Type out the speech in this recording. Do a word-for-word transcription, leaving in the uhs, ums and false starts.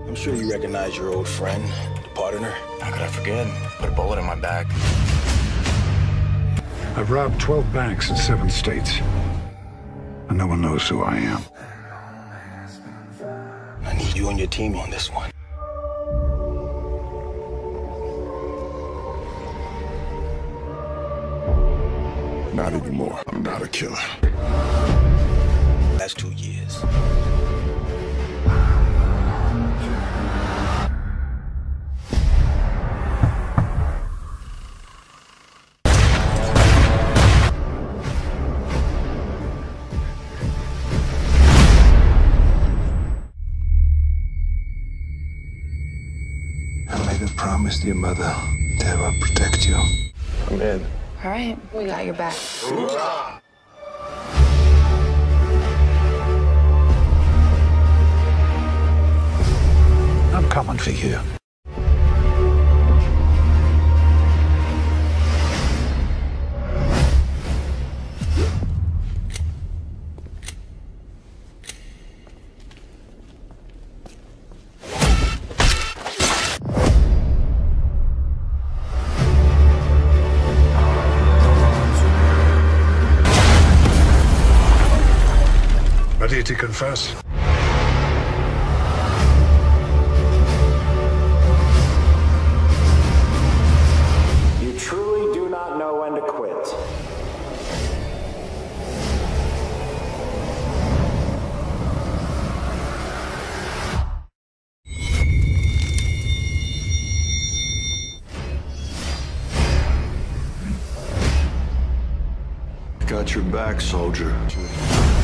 I'm sure you recognize your old friend, the partner. How could I forget? Put a bullet in my back. I've robbed twelve banks in seven states. And no one knows who I am. I need you and your team on this one. Not anymore. I'm not a killer. Last two years. I made a promise to your mother that I will protect you. I'm in. All right, we got your back. Hoorah! I'm coming for you. Ready to confess? You truly do not know when to quit. Got your back, soldier.